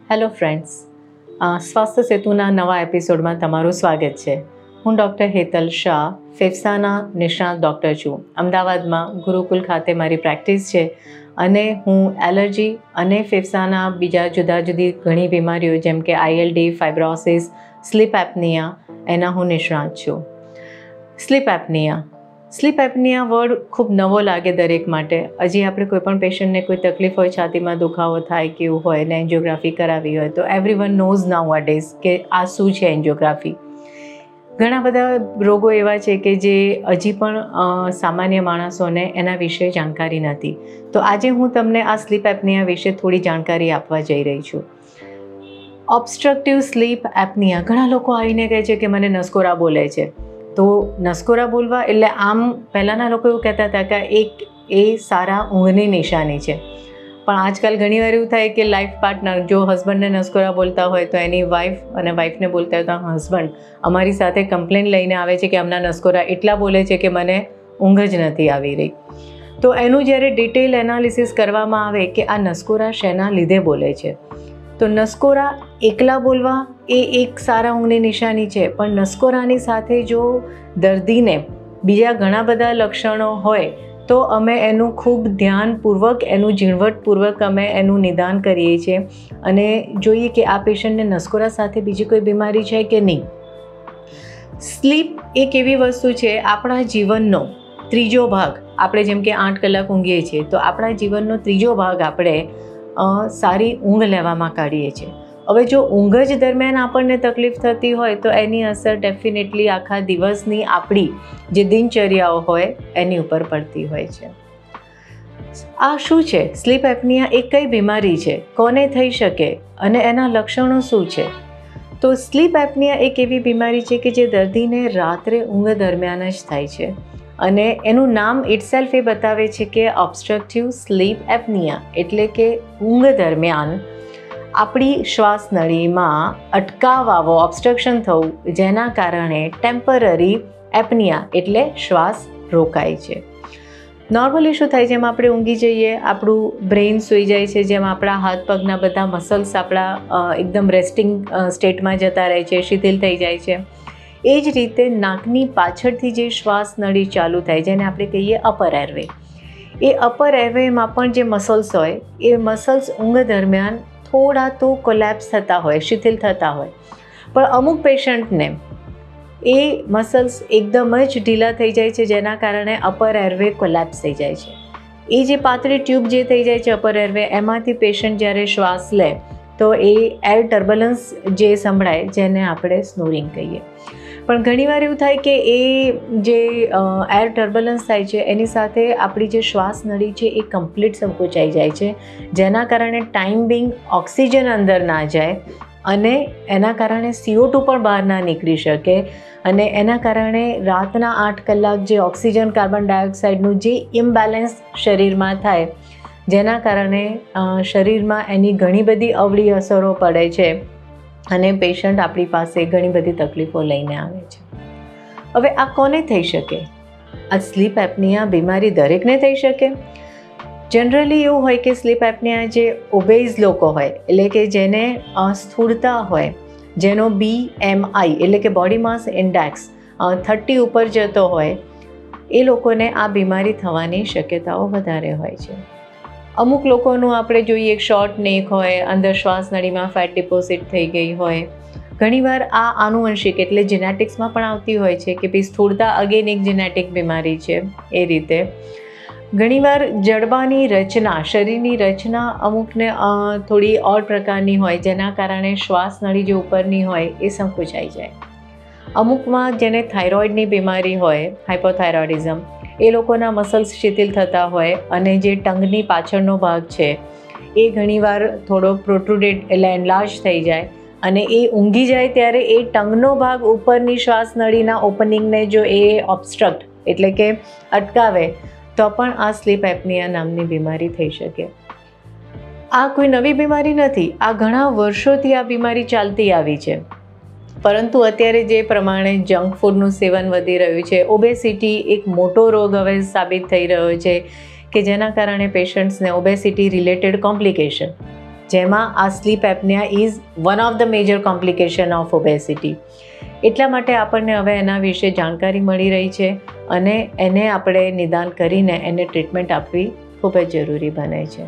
Hello friends, સ્વાસ્થ્ય સેતુના નવા એપિસોડમાં તમારું સ્વાગત છે. હું ડૉક્ટર હેતલ શાહ, ફેફસાના નિષ્ણાત ડૉક્ટર છું. અમદાવાદમાં ગુરુકુલ ખાતે મારી પ્રેક્ટિસ છે અને હું એલર્જી અને ફેફસાના બીજા જુદી ઘણી બીમારીઓ જેમ કે આઈએલડી, ફાઇબ્રોસિસ, સ્લીપ એપનિયા એના હું નિષ્ણાત છું. સ્લીપ એપનિયા વર્ડ ખૂબ નવો લાગે દરેક માટે. હજી આપણે કોઈપણ પેશન્ટને કોઈ તકલીફ હોય, છાતીમાં દુખાવો થાય કે એવું હોય ને એન્જિયોગ્રાફી કરાવી હોય તો everyone knows nowadays કે આ શું છે એન્જિયોગ્રાફી. ઘણા બધા રોગો એવા છે કે જે હજી પણ સામાન્ય માણસોને એના વિશે જાણકારી નથી. તો આજે હું તમને આ સ્લીપ એપનિયા વિશે થોડી જાણકારી આપવા જઈ રહી છું. ઓબ્સ્ટ્રક્ટિવ સ્લીપ એપનિયા, ઘણા લોકો આવીને કહે છે કે મને નસકોરા બોલે છે. તો નસકોરા બોલવા એટલે આમ પહેલાંના લોકો એવું કહેતા હતા કે એ સારા ઊંઘની નિશાની છે. પણ આજકાલ ઘણીવાર એવું થાય કે લાઈફ પાર્ટનર જો હસબન્ડને નસકોરા બોલતા હોય તો એની વાઈફ અને વાઈફને બોલતા હોય તો હસબન્ડ અમારી સાથે કમ્પ્લેન લઈને આવે છે કે આમના નસકોરા એટલા બોલે છે કે મને ઊંઘ જ નથી આવી રહી. તો એનું જ્યારે ડિટેલ એનાલિસિસ કરવામાં આવે કે આ નસકોરા શેના લીધે બોલે છે, તો નસકોરા એકલા બોલવા એ એક સારા ઊંઘની નિશાની છે. પણ નસકોરાની સાથે જો દર્દીને બીજા ઘણા બધા લક્ષણો હોય તો અમે એનું ખૂબ ધ્યાનપૂર્વક, એનું ઝીણવટપૂર્વક અમે એનું નિદાન કરીએ છીએ અને જોઈએ કે આ પેશન્ટને નસકોરા સાથે બીજી કોઈ બીમારી છે કે નહીં. સ્લીપ એક એવી વસ્તુ છે, આપણા જીવનનો ત્રીજો ભાગ. આપણે જેમ કે 8 કલાક ઊંઘીએ છીએ તો આપણા જીવનનો ત્રીજો ભાગ આપણે સારી ઊંઘ લેવામાં કાઢીએ છીએ. હવે જો ઊંઘ જ દરમિયાન આપણને તકલીફ થતી હોય તો એની અસર ડેફિનેટલી આખા દિવસની આપણી જે દિનચર્યાઓ હોય એની ઉપર પડતી હોય છે. આ શું છે? સ્લીપ એપનિયા એ કઈ બીમારી છે, કોને થઈ શકે અને એના લક્ષણો શું છે? તો સ્લીપ એપનિયા એક એવી બીમારી છે કે જે દર્દીને રાત્રે ઊંઘ દરમિયાન જ થાય છે અને એનું નામ ઇટસેલ્ફ એ બતાવે છે કે ઓબ્સ્ટ્રક્ટિવ સ્લીપ એપનિયા, એટલે કે ઊંઘ દરમિયાન આપણી શ્વાસ નળીમાં અટકાવ આવો, ઓબ્સ્ટ્રક્શન થવું, જેના કારણે ટેમ્પરરી એપનિયા એટલે શ્વાસ રોકાય છે. નોર્મલી શું થાય, જેમ આપણે ઊંઘી જઈએ આપણું બ્રેઇન સૂઈ જાય છે, જેમ આપણા હાથ પગના બધા મસલ્સ આપણા એકદમ રેસ્ટિંગ સ્ટેટમાં જતા રહે છે, શિથિલ થઈ જાય છે. એ જ રીતે નાકની પાછળથી જે શ્વાસ નળી ચાલુ થાય જેને આપણે કહીએ અપર એરવે, એ અપર એરવેમાં પણ જે મસલ્સ હોય એ મસલ્સ ઊંઘ દરમિયાન થોડા તો કોલેપ્સ થતા હોય, શિથિલ થતા હોય. પણ અમુક પેશન્ટને એ મસલ્સ એકદમ જ ઢીલા થઈ જાય છે જેના કારણે અપર એરવે કોલેપ્સ થઈ જાય છે. એ જે પાતળી ટ્યુબ જે થઈ જાય છે અપર એરવે, એમાંથી પેશન્ટ જ્યારે શ્વાસ લે તો એ એર ટર્બ્યુલન્સ જે સંભળાય જેને આપણે સ્નોરિંગ કહીએ. પણ ઘણીવાર એવું થાય કે એ જે એર ટર્બ્યુલન્સ થાય છે એની સાથે આપણી જે શ્વાસ નળી છે એ કમ્પ્લીટ સંકોચાઈ જાય છે, જેના કારણે ટાઈમ બિંગ ઓક્સિજન અંદર ના જાય અને એના કારણે CO2 પણ બહાર ના નીકળી શકે અને એના કારણે રાતના 8 કલાક જે ઓક્સિજન કાર્બન ડાયોક્સાઇડનું જે ઇમ્બેલેન્સ શરીરમાં થાય, જેના કારણે શરીરમાં એની ઘણી બધી અવળી અસરો પડે છે અને પેશન્ટ આપણી પાસે ઘણી બધી તકલીફો લઈને આવે છે. હવે આ કોને થઈ શકે? આ સ્લીપ એપનિયા બીમારી દરેકને થઈ શકે? જનરલી એવું હોય કે સ્લીપ એપનિયા જે ઓબેઝ લોકો હોય, એટલે કે જેને સ્થૂળતા હોય, જેનો BMI એટલે કે બોડી માસ ઇન્ડેક્સ 30 ઉપર જતો હોય, એ લોકોને આ બીમારી થવાની શક્યતાઓ વધારે હોય છે. અમુક લોકોનું આપણે જોઈએ એક શોર્ટ નેક હોય, અંદર શ્વાસ નળીમાં ફેટ ડિપોઝિટ થઈ ગઈ હોય. ઘણીવાર આ આનુવંશિક એટલે જેનેટિક્સમાં પણ આવતી હોય છે કે ભાઈ સ્થૂળતા અગેન એક જેનેટિક બીમારી છે. એ રીતે ઘણીવાર જડબાની રચના, શરીરની રચના અમુકને થોડી ઓડ પ્રકારની હોય જેના કારણે શ્વાસ નળી જે ઉપરની હોય એ સંકોચાઈ જાય. અમુકમાં જેને થાઇરોઇડની બીમારી હોય, હાઇપોથાઇરોઇડિઝમ, એ લોકોના મસલ્સ શિથિલ થતા હોય અને જે ટંગની પાછળનો ભાગ છે એ ઘણીવાર થોડો પ્રોટ્રુડેડ એટલે એનલાર્જ થઈ જાય અને એ ઊંઘી જાય ત્યારે એ ટંગનો ભાગ ઉપરની શ્વાસ નળીના ઓપનિંગને જો એ ઓબ્સ્ટ્રક્ટ એટલે કે અટકાવે તો પણ આ સ્લીપ એપનિયા નામની બીમારી થઈ શકે. આ કોઈ નવી બીમારી નથી, આ ઘણા વર્ષોથી આ બીમારી ચાલતી આવી છે. પરંતુ અત્યારે જે પ્રમાણે જંક ફૂડનું સેવન વધી રહ્યું છે, ઓબેસિટી એક મોટો રોગ હવે સાબિત થઈ રહ્યો છે કે જેના કારણે પેશન્ટ્સને ઓબેસિટી રિલેટેડ કોમ્પ્લિકેશન જેમાં આ sleep apnea is one of the major complication of obesity. એટલા માટે આપણને હવે એના વિશે જાણકારી મળી રહી છે અને એને આપણે નિદાન કરીને એને ટ્રીટમેન્ટ આપવી ખૂબ જ જરૂરી બને છે.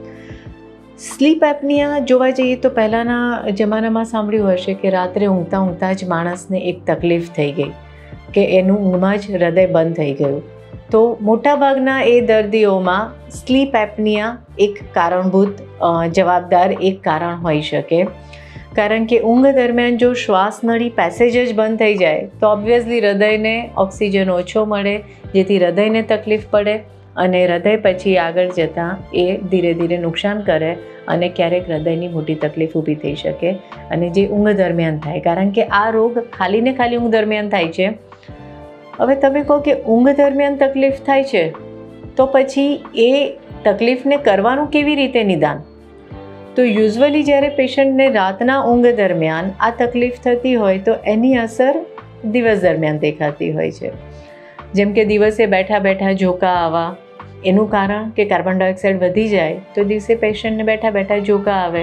સ્લીપ એપનિયા જોવા જઈએ તો પહેલાંના જમાનામાં સાંભળ્યું હશે કે રાત્રે ઊંઘતા ઊંઘતા જ માણસને એક તકલીફ થઈ ગઈ કે એનું ઊંઘમાં જ હૃદય બંધ થઈ ગયું. તો મોટાભાગના એ દર્દીઓમાં સ્લીપ એપનિયા એક કારણભૂત જવાબદાર એક કારણ હોઈ શકે. કારણ કે ઊંઘ દરમિયાન જો શ્વાસ નળી પેસેજ જ બંધ થઈ જાય તો ઓબ્વિયસલી હૃદયને ઓક્સિજન ઓછો મળે, જેથી હૃદયને તકલીફ પડે અને હૃદય પછી આગળ જતાં એ ધીરે ધીરે નુકસાન કરે અને ક્યારેક હૃદયની મોટી તકલીફ ઊભી થઈ શકે અને જે ઊંઘ દરમિયાન થાય. કારણ કે આ રોગ ખાલી ને ખાલી ઊંઘ દરમિયાન થાય છે. હવે તમે કહો કે ઊંઘ દરમિયાન તકલીફ થાય છે તો પછી એ તકલીફને કરવાનું કેવી રીતે નિદાન? તો યુઝ્યુઅલી જ્યારે પેશન્ટને રાતના ઊંઘ દરમિયાન આ તકલીફ થતી હોય તો એની અસર દિવસ દરમિયાન દેખાતી હોય છે. જેમ કે દિવસે બેઠા બેઠા ઝોકા આવવા, એનું કારણ કે કાર્બન ડાયોક્સાઇડ વધી જાય તો દિવસે પેશન્ટને બેઠા બેઠા ઝોકા આવે.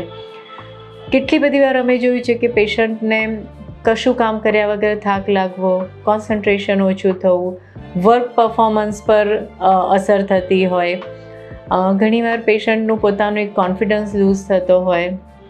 કેટલી બધી વાર અમે જોયું છે કે પેશન્ટને કશું કામ કર્યા વગર થાક લાગવો, કોન્સન્ટ્રેશન ઓછું થવું, વર્ક પરફોર્મન્સ પર અસર થતી હોય, ઘણીવાર પેશન્ટનું પોતાનું એક કોન્ફિડન્સ લૂઝ થતો હોય,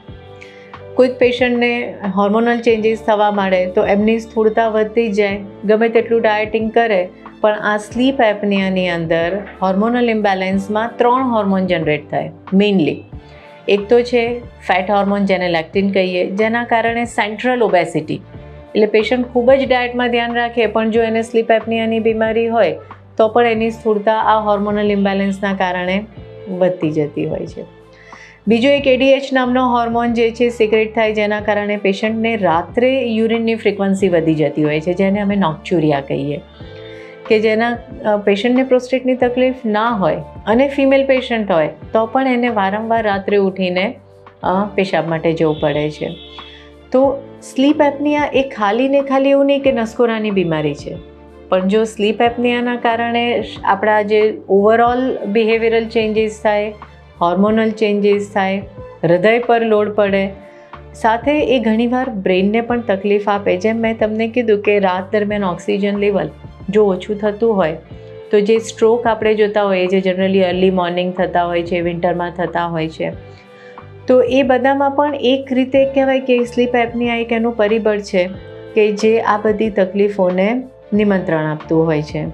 કોઈક પેશન્ટને હોર્મોનલ ચેન્જીસ થવા માંડે તો એમની સ્થૂળતા વધતી જાય, ગમે તેટલું ડાયટિંગ કરે પણ આ સ્લીપ એપનિયાની અંદર હોર્મોનલ ઇમ્બેલેન્સમાં 3 હોર્મોન જનરેટ થાય મેઇનલી. એક તો છે ફેટ હોર્મોન જેને લેક્ટિન કહીએ, જેના કારણે સેન્ટ્રલ ઓબેસિટી, એટલે પેશન્ટ ખૂબ જ ડાયટમાં ધ્યાન રાખે પણ જો એને સ્લીપ એપનિયાની બીમારી હોય તો પણ એની સ્થૂળતા આ હોર્મોનલ ઇમ્બેલેન્સના કારણે વધતી જતી હોય છે. બીજો એક ADH નામનો હોર્મોન જે છે સિક્રેટ થાય, જેના કારણે પેશન્ટને રાત્રે યુરિનની ફ્રિકવન્સી વધી જતી હોય છે, જેને અમે નોક્ચ્યુરિયા કહીએ, કે જેના પેશન્ટને પ્રોસ્ટેટની તકલીફ ના હોય અને ફિમેલ પેશન્ટ હોય તો પણ એને વારંવાર રાત્રે ઉઠીને પેશાબ માટે જવું પડે છે. તો સ્લીપ એપનિયા એ ખાલી ને ખાલી એવું નહીં કે નસકોરાની બીમારી છે, પણ જો સ્લીપ એપનિયાના કારણે આપણા જે ઓવરઓલ બિહેવિયરલ ચેન્જીસ થાય, હોર્મોનલ ચેન્જીસ થાય, હૃદય પર લોડ પડે, સાથે એ ઘણીવાર બ્રેઇનને પણ તકલીફ આપે. જેમ મેં તમને કીધું કે રાત દરમિયાન ઓક્સિજન લેવલ જો ઓછું થતું હોય તો જે સ્ટ્રોક આપણે જોતા હોઈએ, જે જનરલી અર્લી મોર્નિંગ થતા હોય છે, વિન્ટરમાં થતા હોય છે, તો એ બધામાં પણ એક રીતે કહેવાય કે સ્લીપ એપનિયા એક એનું પરિબળ છે કે જે આ બધી તકલીફોને નિમંત્રણ આપતું હોય છે.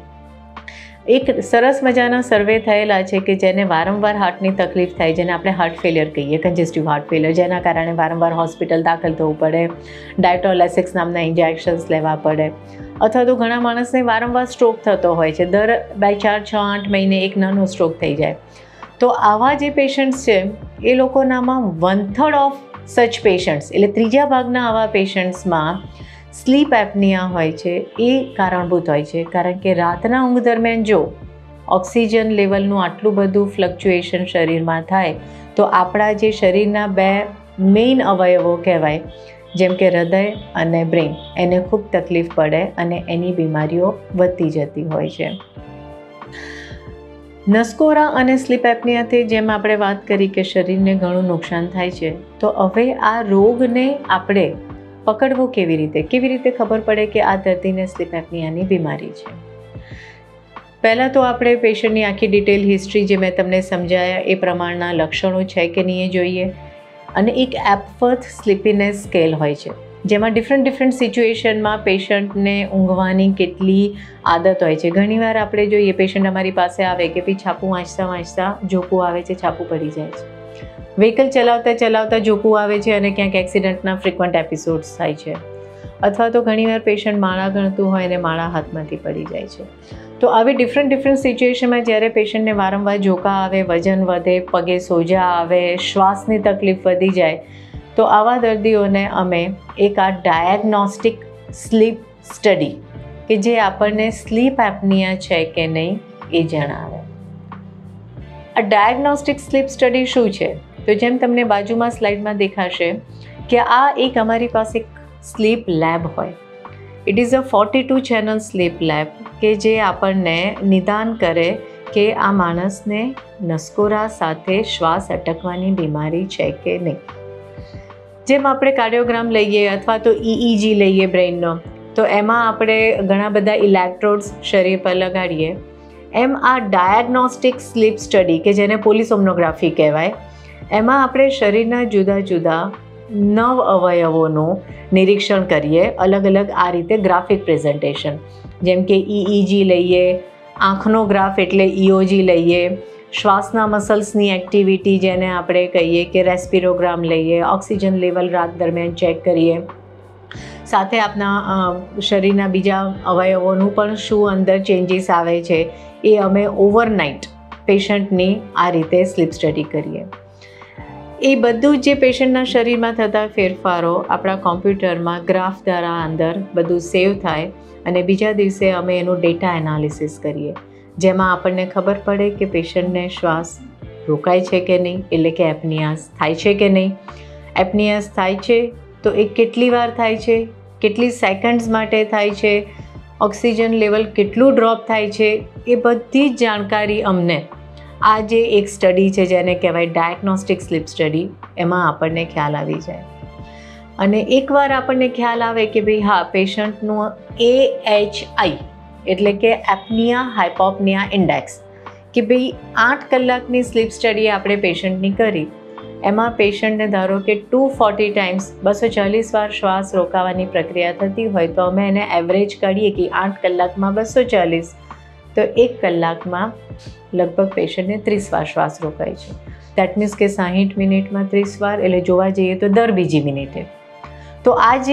એક સરસ મજાના સર્વે થયેલા છે કે જેને વારંવાર હાર્ટની તકલીફ થાય, જેને આપણે હાર્ટ ફેલિયર કહીએ, કન્જેસ્ટિવ હાર્ટ ફેલિયર, જેના કારણે વારંવાર હોસ્પિટલ દાખલ થવું પડે, ડાયટોલેસિક્સ નામના ઇન્જેક્શન્સ લેવા પડે, અથવા તો ઘણા માણસને વારંવાર સ્ટ્રોક થતો હોય છે, દર 2, 4, 6, 8 મહિને એક નાનો સ્ટ્રોક થઈ જાય. તો આવા જે પેશન્ટ્સ છે એ લોકોનામાં 1/3 ઓફ સચ પેશન્ટ્સ, એટલે 3 ભાગના આવા પેશન્ટ્સમાં સ્લીપ એપનિયા હોય છે એ કારણભૂત હોય છે. કારણ કે રાતના ઊંઘ દરમિયાન જો ઓક્સિજન લેવલનું આટલું બધું ફ્લક્ચ્યુએશન શરીરમાં થાય તો આપણા જે શરીરના 2 મેઇન અવયવો કહેવાય, જેમ કે હૃદય અને બ્રેઇન, એને ખૂબ તકલીફ પડે અને એની બીમારીઓ વધતી જતી હોય છે. નસકોરા અને સ્લીપ એપનિયાથી જેમ આપણે વાત કરી કે શરીરને ઘણું નુકસાન થાય છે, તો હવે આ રોગને આપણે પકડવું કેવી રીતે ખબર પડે કે આ દર્દીને સ્લીપ એપનિયાની બીમારી છે? પહેલાં તો આપણે પેશન્ટની આખી ડિટેલ હિસ્ટ્રી જે મેં તમને સમજાયા એ પ્રમાણના લક્ષણો છે કે નહીં એ જોઈએ. અને એક એપવર્થ સ્લીપીનેસ સ્કેલ હોય છે, જેમાં ડિફરન્ટ સિચ્યુએશનમાં પેશન્ટને ઊંઘવાની કેટલી આદત હોય છે. ઘણીવાર આપણે જોઈએ પેશન્ટ અમારી પાસે આવે કે ભાઈ છાપું વાંચતા ઝોકું આવે છે, છાપું પડી જાય છે, વ્હીકલ ચલાવતા ઝોકું આવે છે અને ક્યાંક એક્સિડન્ટના ફ્રિકવન્ટ એપિસોડ્સ થાય છે, અથવા તો ઘણીવાર પેશન્ટ માળા ગણતું હોય અને માળા હાથમાંથી પડી જાય છે. તો આવી ડિફરન્ટ સિચ્યુએશનમાં જ્યારે પેશન્ટને વારંવાર ઝોકા આવે, વજન વધે, પગે સોજા આવે, શ્વાસની તકલીફ વધી જાય, તો આવા દર્દીઓને અમે એક આ ડાયગ્નોસ્ટિક સ્લીપ સ્ટડી કે જે આપણને સ્લીપ એપનિયા છે કે નહીં એ જણાવે. આ ડાયગ્નોસ્ટિક સ્લીપ સ્ટડી શું છે? તો જેમ તમને બાજુમાં સ્લાઇડમાં દેખાશે કે આ એક અમારી પાસે સ્લીપ લેબ હોય. It is a 42 channel sleep lab કે જે આપણને નિદાન કરે કે આ માણસને નસકોરા સાથે શ્વાસ અટકવાની બીમારી છે કે નહીં. જેમ આપણે કાર્ડિયોગ્રામ લઈએ અથવા તો EEG લઈએ બ્રેઇનનો, તો એમાં આપણે ઘણા બધા ઇલેક્ટ્રોડ્સ શરીર પર લગાડીએ. એમ આ ડાયગ્નોસ્ટિક સ્લીપ સ્ટડી કે જેને પોલિસોમ્નોગ્રાફી કહેવાય, એમાં આપણે શરીરના જુદા જુદા 9 અવયવોનું નિરીક્ષણ કરીએ, અલગ અલગ આ રીતે ગ્રાફિક પ્રેઝન્ટેશન. જેમ કે EEG લઈએ, આંખનો ગ્રાફ એટલે EOG લઈએ, શ્વાસના મસલ્સની એક્ટિવિટી જેને આપણે કહીએ કે રેસ્પિરોગ્રામ લઈએ, ઓક્સિજન લેવલ રાત દરમિયાન ચેક કરીએ, સાથે આપણા શરીરના બીજા અવયવોનું પણ શું અંદર ચેન્જીસ આવે છે એ અમે ઓવરનાઇટ પેશન્ટની આ રીતે સ્લીપ સ્ટડી કરીએ. એ બધું જે પેશન્ટના શરીરમાં થતા ફેરફારો આપણા કોમ્પ્યુટરમાં ગ્રાફ દ્વારા અંદર બધું સેવ થાય અને બીજા દિવસે અમે એનું ડેટા એનાલિસિસ કરીએ, જેમાં આપણને ખબર પડે કે પેશન્ટને શ્વાસ રોકાય છે કે નહીં, એટલે કે એપનિયાસ થાય છે કે નહીં. એપનિયાસ થાય છે તો એ કેટલી વાર થાય છે, કેટલી સેકન્ડ્સ માટે થાય છે, ઓક્સિજન લેવલ કેટલું ડ્રોપ થાય છે, એ બધી જ જાણકારી અમને આ જે એક સ્ટડી છે જેને કહેવાય ડાયગ્નોસ્ટિક સ્લીપ સ્ટડી, એમાં આપણને ખ્યાલ આવી જાય. અને એકવાર આપણને ખ્યાલ આવે કે ભાઈ હા, પેશન્ટનું AHI એટલે કે એપનિયા હાઇપોપનિયા ઇન્ડેક્સ, કે ભાઈ 8 કલાકની સ્લીપ સ્ટડી આપણે પેશન્ટની કરી, એમાં પેશન્ટને ધારો કે 240 ટાઈમ્સ 240 વાર શ્વાસ રોકાવાની પ્રક્રિયા થતી હોય, તો અમે એને એવરેજ કાઢીએ કે 8 કલાકમાં 240, તો 1 કલાકમાં લગભગ પેશન્ટને 30 વાર શ્વાસ રોકાય છે. દેટ મીન્સ કે 60 મિનિટમાં 30 વાર, એટલે જોવા જઈએ તો દર બીજી મિનિટે. તો આ જે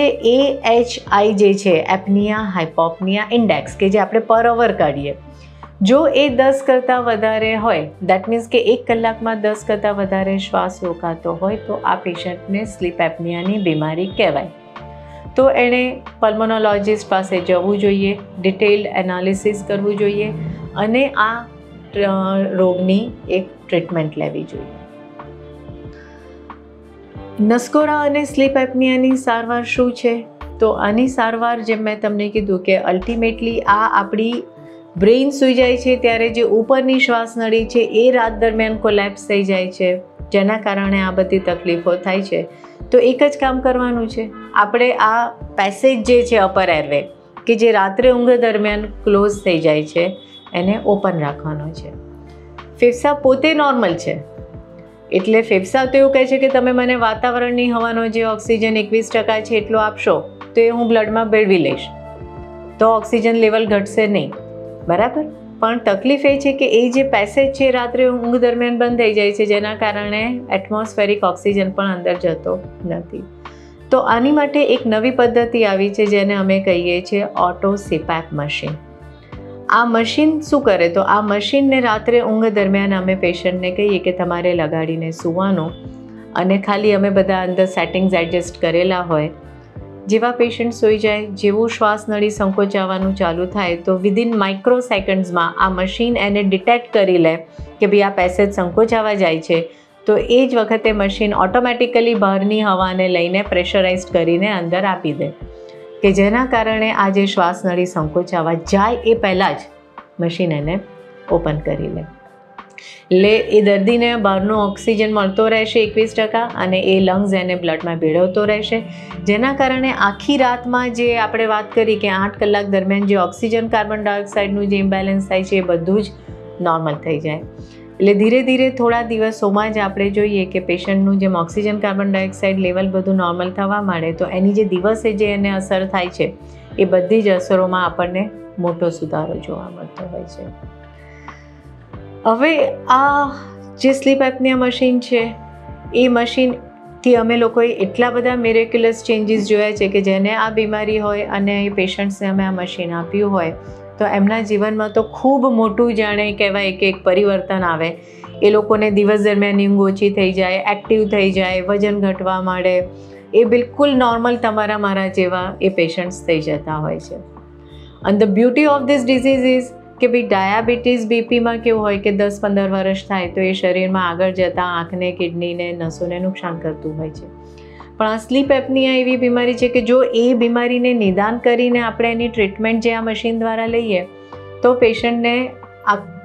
AHI જે છે એપનિયા હાઇપોપનિયા ઇન્ડેક્સ, કે જે આપણે પર અવર કાઢીએ, જો એ 10 કરતાં વધારે હોય, દેટ મીન્સ કે 1 કલાકમાં 10 કરતાં વધારે શ્વાસ રોકાતો હોય, તો આ પેશન્ટને સ્લીપ એપનિયાની બીમારી કહેવાય. તો એણે પલ્મોનોલોજિસ્ટ પાસે જવું જોઈએ, ડિટેઇલ્ડ એનાલિસિસ કરવું જોઈએ અને આ રોગની એક ટ્રીટમેન્ટ લેવી જોઈએ. નસકોરા અને સ્લીપ એપનિયાની સારવાર શું છે? તો આની સારવાર જેમ મેં તમને કીધું કે અલ્ટિમેટલી આ આપણી બ્રેઇન સૂઈ જાય છે ત્યારે જે ઉપરની શ્વાસ નળી છે એ રાત દરમિયાન કોલેપ્સ થઈ જાય છે, જેના કારણે આ બધી તકલીફો થાય છે. તો એક જ કામ કરવાનું છે, આપણે આ પેસેજ જે છે અપર એરવે, કે જે રાત્રે ઊંઘ દરમિયાન ક્લોઝ થઈ જાય છે, એને ઓપન રાખવાનો છે. ફેફસા પોતે નોર્મલ છે, એટલે ફેફસા તો એવું કહે છે કે તમે મને વાતાવરણની હવાનો જે ઓક્સિજન 21% છે એટલો આપશો તો એ હું બ્લડમાં ભેળવી લઈશ, તો ઓક્સિજન લેવલ ઘટશે નહીં, બરાબર. પણ તકલીફ એ છે કે એ જે પેસેજ છે રાત્રે ઊંઘ દરમિયાન બંધ થઈ જાય છે, જેના કારણે એટમોસ્ફેરિક ઓક્સિજન પણ અંદર જતો નથી. તો આની માટે એક નવી પદ્ધતિ આવી છે જેને અમે કહીએ છીએ ઓટો CPAP મશીન. આ મશીન શું કરે? તો આ મશીનને રાત્રે ઊંઘ દરમિયાન અમે પેશન્ટને કહીએ કે તમારે લગાડીને સૂવાનું, અને ખાલી અમે બધા અંદર સેટિંગ્સ એડજસ્ટ કરેલા હોય. જેવા પેશન્ટ સૂઈ જાય, જેવું શ્વાસ નળી સંકોચાવાનું ચાલુ થાય, તો વિધિન માઇક્રો સેકન્ડ્સમાં આ મશીન એને ડિટેક્ટ કરી લે કે ભાઈ આ પેસેજ સંકોચાવા જાય છે, તો એ જ વખતે મશીન ઓટોમેટિકલી બહારની હવાને લઈને પ્રેશરાઇઝ કરીને અંદર આપી દે, કે જેના કારણે આ જે શ્વાસ નળી સંકોચાવા જાય એ પહેલાં જ મશીન એને ઓપન કરી લે. એ દર્દીને બહારનો ઓક્સિજન મળતો રહેશે 21%, અને એ લંગ્સ એને બ્લડમાં ભેળવતો રહેશે, જેના કારણે આખી રાતમાં જે આપણે વાત કરી કે 8 કલાક દરમિયાન જે ઓક્સિજન કાર્બન ડાયોક્સાઇડનું જે ઇમ્બેલેન્સ થાય છે એ બધું જ નોર્મલ થઈ જાય. એટલે ધીરે ધીરે થોડા દિવસોમાં જ આપણે જોઈએ કે પેશન્ટનું જેમ ઓક્સિજન કાર્બન ડાયોક્સાઇડ લેવલ બધું નોર્મલ થવા માંડે, તો એની જે દિવસે જે એને અસર થાય છે એ બધી જ અસરોમાં આપણને મોટો સુધારો જોવા મળતો હોય છે. હવે આ જે સ્લીપ એપનિયા મશીન છે એ મશીનથી અમે લોકોએ એટલા બધા મિરેક્યુલસ ચેન્જીસ જોયા છે કે જેને આ બીમારી હોય અને એ પેશન્ટ્સને અમે આ મશીન આપ્યું હોય તો એમના જીવનમાં તો ખૂબ મોટું જાણે કહેવાય કે એક પરિવર્તન આવે. એ લોકોને દિવસ દરમિયાન ઊંઘ ઓછી થઈ જાય, એક્ટિવ થઈ જાય, વજન ઘટવા માંડે, એ બિલકુલ નોર્મલ તમારા મારા જેવા એ પેશન્ટ્સ થઈ જતા હોય છે. અને the beauty of this disease is કે ભાઈ ડાયાબિટીસ બીપીમાં કેવું હોય કે 10-15 વર્ષ થાય તો એ શરીરમાં આગળ જતાં આંખને, કિડનીને, નસોને નુકસાન કરતું હોય છે. પણ આ સ્લીપ એપનિયા એવી બીમારી છે કે જો એ બીમારીને નિદાન કરીને આપણે એની ટ્રીટમેન્ટ જે આ મશીન દ્વારા લઈએ તો પેશન્ટને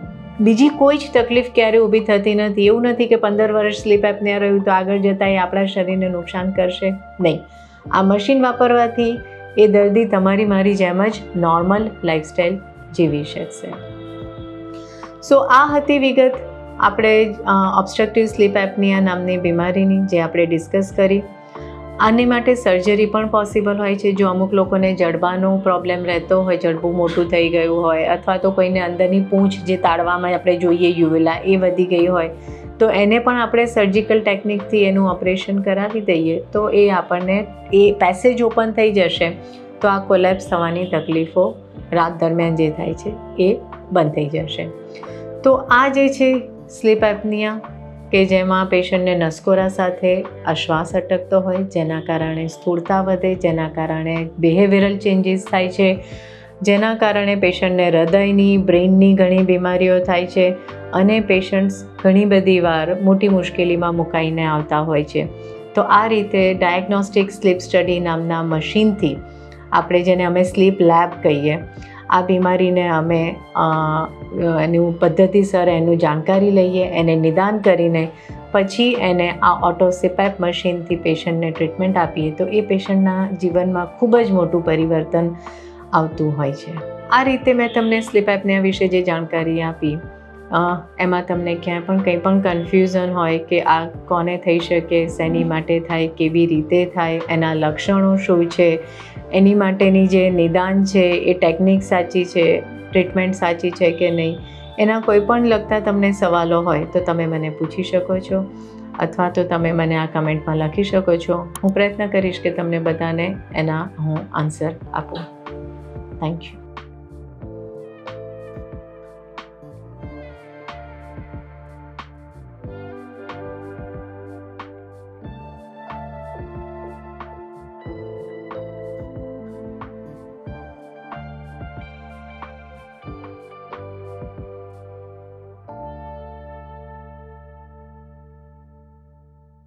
બીજી કોઈ જ તકલીફ ક્યારે ઊભી થતી નથી. એવું નથી કે 15 વર્ષ સ્લીપ એપનિયા રહ્યું તો આગળ જતાં એ આપણા શરીરને નુકસાન કરશે નહીં. આ મશીન વાપરવાથી એ દર્દી તમારી મારી જેમ જ નોર્મલ લાઈફસ્ટાઈલ જીવી શકશે. સો આ હતી વિગત આપણે ઓબ્સ્ટ્રક્ટિવ સ્લીપ એપનિયા નામની બીમારીની, જે આપણે ડિસ્કસ કરી. આની માટે સર્જરી પણ પોસિબલ હોય છે. જો અમુક લોકોને જડબાનો પ્રોબ્લેમ રહેતો હોય, જડબું મોટું થઈ ગયું હોય, અથવા તો કોઈને અંદરની પૂંછ જે તાળવામાં આપણે જોઈએ યુવેલા એ વધી ગઈ હોય, તો એને પણ આપણે સર્જિકલ ટેકનિકથી એનું ઓપરેશન કરાવી દઈએ તો એ આપણને એ પેસેજ ઓપન થઈ જશે, તો આ કોલેપ્સ થવાની તકલીફો રાત દરમિયાન જે થાય છે એ બંધ થઈ જશે. તો આ જે છે સ્લીપ એપનિયા, કે જેમાં પેશન્ટને નસકોરા સાથે શ્વાસ અટકતો હોય, જેના કારણે સ્થૂળતા વધે, જેના કારણે બિહેવિયરલ ચેન્જીસ થાય છે, જેના કારણે પેશન્ટને હૃદયની, બ્રેઇનની ઘણી બીમારીઓ થાય છે અને પેશન્ટ્સ ઘણી બધી વાર મોટી મુશ્કેલીમાં મુકાઈને આવતા હોય છે. તો આ રીતે ડાયગ્નોસ્ટિક સ્લીપ સ્ટડી નામના મશીનથી આપણે, જેને અમે સ્લીપ લેબ કહીએ, આ બીમારીને અમે એનું પદ્ધતિસર એનું જાણકારી લઈએ, એને નિદાન કરીને પછી એને આ ઓટો સીપેપ મશીનથી પેશન્ટને ટ્રીટમેન્ટ આપીએ તો એ પેશન્ટના જીવનમાં ખૂબ જ મોટું પરિવર્તન આવતું હોય છે. આ રીતે મેં તમને સ્લીપ એપનિયા વિશે જે જાણકારી આપી, એમાં તમને ક્યાંય પણ કંઈ પણ કન્ફ્યુઝન હોય કે આ કોને થઈ શકે, શેની માટે થાય, કેવી રીતે થાય, એના લક્ષણો શું છે, એની માટેની જે નિદાન છે એ ટેકનિક સાચી છે, ટ્રીટમેન્ટ સાચી છે કે નહીં, એના કોઈ પણ લગતા તમને સવાલો હોય તો તમે મને પૂછી શકો છો, અથવા તો તમે મને આ કમેન્ટમાં લખી શકો છો. હું પ્રયત્ન કરીશ કે તમને બધાને એના હું આન્સર આપું. Thank you.